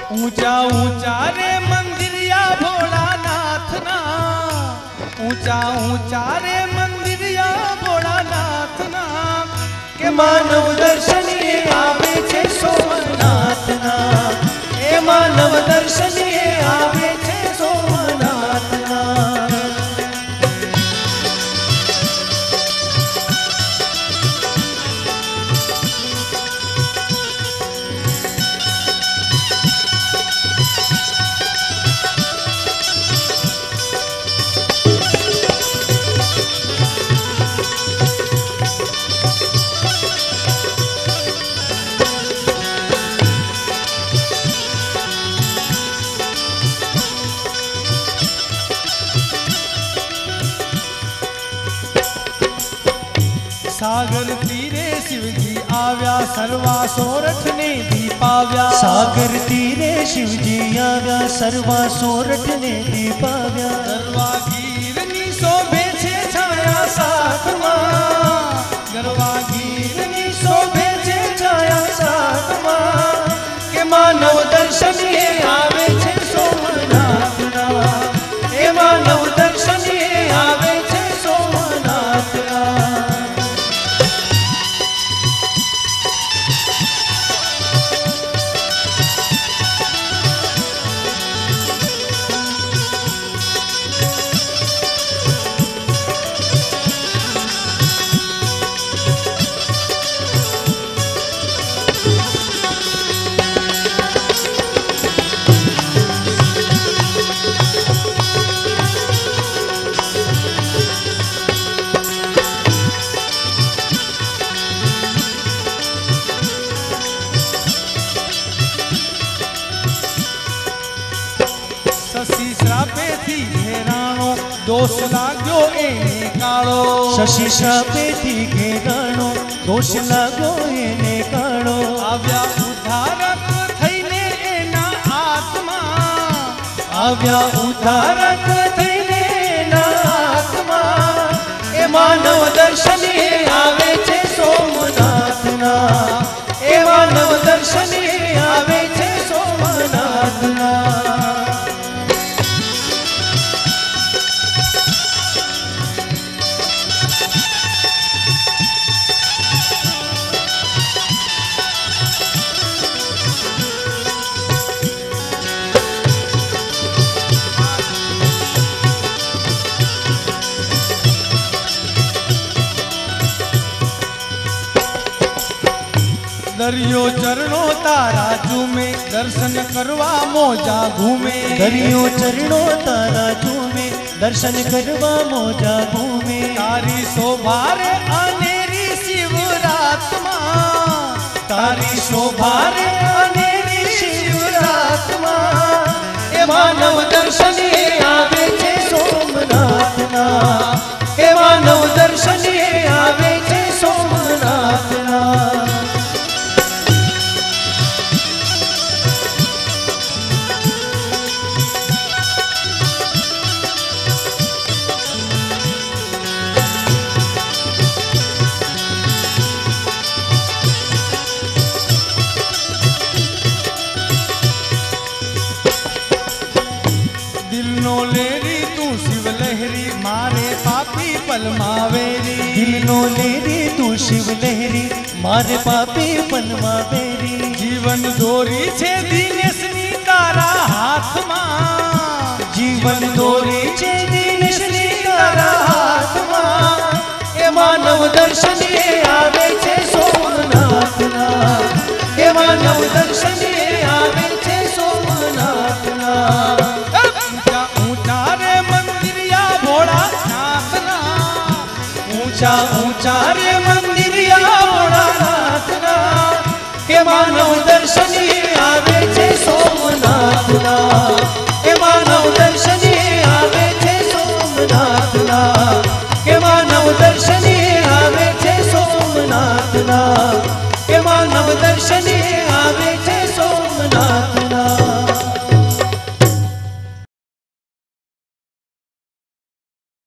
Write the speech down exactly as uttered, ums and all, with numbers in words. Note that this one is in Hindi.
ऊंचा ऊंचा रे मंदिरिया भोलानाथ ना, ऊंचा ऊंचा रे मंदिरिया भोलानाथ ना, के मानव दर्शन ये आवे छे सोमनाथ ना, ए मानव दर्शन ये आवे छे सोमनाथ ना। सागर तीरे शिवजी आव्या सर्वा सोरठ ने दीपाव्या, सागर तीरे शिवजी आव्या सर्वा सोरठ ने दीपाव्या, गरवा गीरनी शोभे छे छाया सातमा, गरवा गीरनी शोभे छे छाया सातमा, के मानव दर्शन ये आवे छे सोमनाथ ना, ए मानव दर्शन ये आवे छे सोमनाथ ना। शशि श्रापे थी घेराणो दोष लाग्यो एने काळो, शशि श्रापे थी घेराणो दोष लाग्यो एने काळो, आव्या उद्धारक थईने एना आत्मा, आव्या उद्धारक थईने एना आत्मा, ए मानव दर्शन ये आवे छे सोमनाथ ना, ए मानव दर्शन ये आवे छे सोमनाथ ना। दरियो चरणो तारा चूमे दर्शन करवा मोजा घूमे, दरियो चरणो तारा चूमे दर्शन करवा मोजा घूमे, तारी शोभा रे अनेरी शिवरात्मा, तारी शोभा रे अनेरी शिवरात्मा, ए मानव दर्शन ये आवे छे सोमनाथ ना, ए मानव दर्शन ये आवे छे सोमनाथ ना। पलमावेरी, दिल नो लेरी तू शिव लहरी मारे पापी पलमा बेरी, जीवन दोरी छे दिनेशनी तारा हाथमा, जीवन दोरी छे दिनेशनी तारा हाथमा, ए मानव दर्शन ये आवे छे सोमनाथ ना, ए मानव दर्शन ये आवे छे सोमनाथ ना। ऊंचा ऊंचा रे मंदिरिया भोलानाथ ना, ऊंचा ऊंचा रे मंदिरिया भोलानाथ ना, के मानव दर्शन ये